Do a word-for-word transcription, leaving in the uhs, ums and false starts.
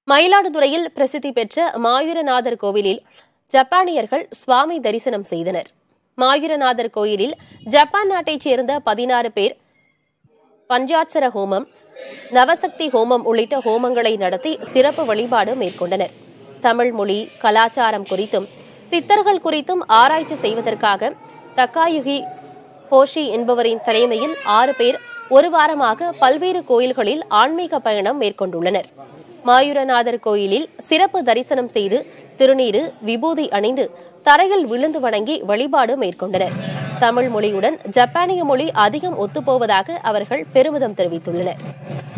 மயிலாடுதுறையில் பிரசித்தி பெற்ற மாயூரநாதர் கோவிலில் ஜப்பானியர்கள் சுவாமி தரிசனம் செய்தனர். மாயூரநாதர் கோயிலில் ஜப்பான் நாட்டைச் சேர்ந்த பதினாறு பேர் பஞ்சாட்சர ஹோமம், நவசக்தி ஹோமம் உள்ளிட்ட ஹோமங்களை நடத்தி சிறப்பு வழிபாடு மேற்கொண்டனர். தமிழ் மொழி, கலாச்சாரம் குறித்தும் சித்தர்கள் குறித்தும் ஆராய்ச்சி செய்வதற்காக தக்காயுகி ஹோஷி என்பவரின் தலைமையில் ஆறு பேர் ஒரு வாரமாக பல்வேறு கோயில்களில் ஆன்மீக பயணம் மேற்கொண்டுள்ளனர். மாயூரநாதர் கோயிலில் சிறப்பு தரிசனம் செய்து திருநீறு, விபூதி அணிந்து தரையில் விழுந்து வணங்கி வழிபாடு மேற்கொண்டனர். தமிழ் மொழியுடன் ஜப்பானிய மொழி அதிகம் ஒத்துப்போவதாக அவர்கள் பெருமிதம் தெரிவித்துள்ளனர்.